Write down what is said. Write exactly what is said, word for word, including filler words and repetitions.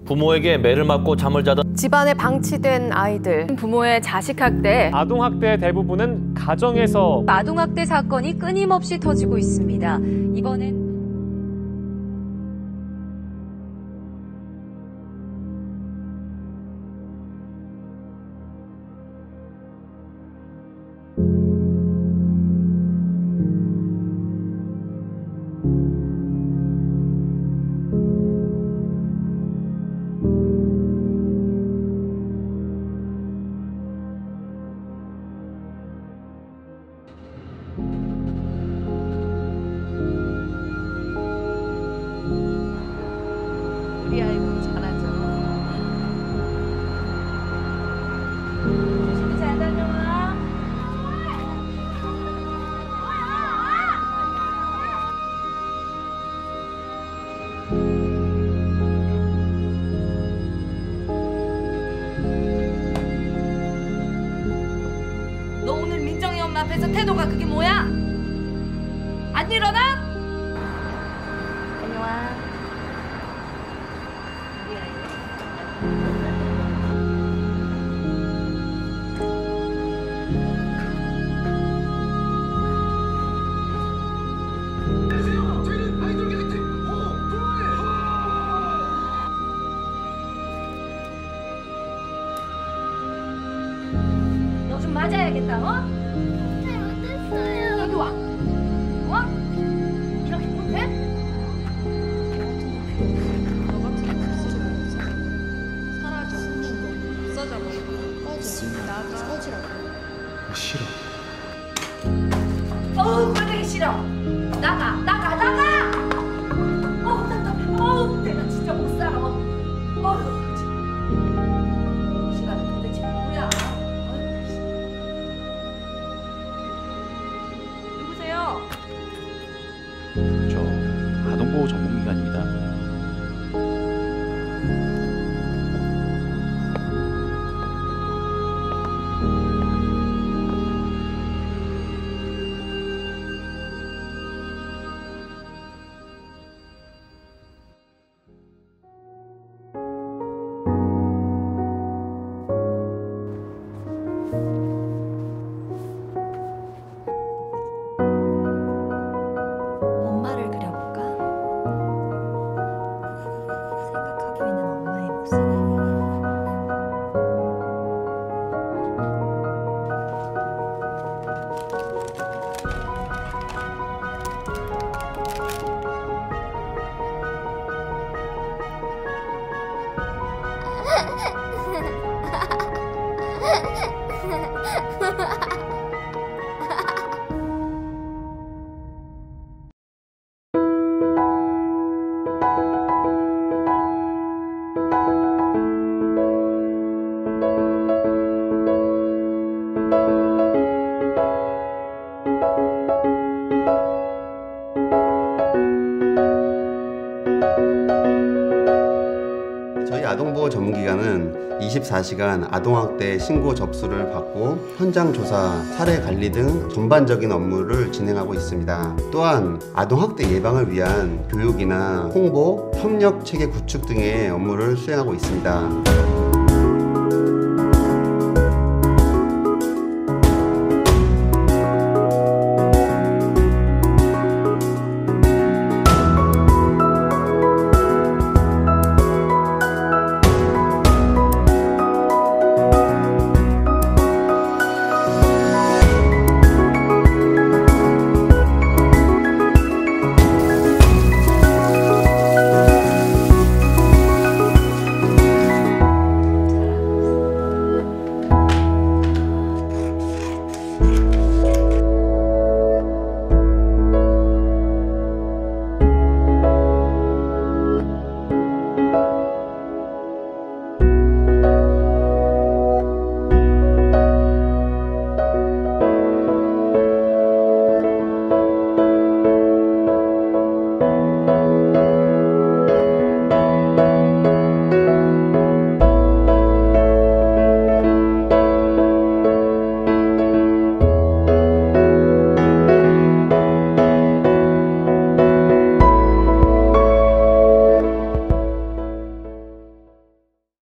부모에게 매를 맞고 잠을 자던 집안에 방치된 아이들, 부모의 자식학대, 아동학대 대부분은 가정에서 아동학대 사건이 끊임없이 터지고 있습니다. 이번엔 우리 아이고 잘하죠. 조심히 잘 다녀와. 너 오늘 민정이 엄마 앞에서 태도가 그게 뭐야? 안 일어나? 다녀와. 너 좀 맞아야겠다, 어? 못했어요. 여기 와. 어? 이렇게 못해? 너 같은 거 없어져. 사라져. 없어져 버리고. 꺼져. 나가. 꺼지라고. 싫어. 어우, 꼴보기 싫어. 나가, 나가, 나가! 어우, 답답해. 어우, 내가 진짜 못 살아. 어우, 이 시간은 도대체 뭐야? 어휴, 씨. 누구세요? 저 아동보호 전문기관입니다. 엄마를 그려볼까? 생각하고 있는 엄마의 모습. 저희 아동보호 전문기관은 이십사 시간 아동학대 신고 접수를 받고 현장 조사, 사례 관리 등 전반적인 업무를 진행하고 있습니다. 또한 아동학대 예방을 위한 교육이나 홍보, 협력 체계 구축 등의 업무를 수행하고 있습니다.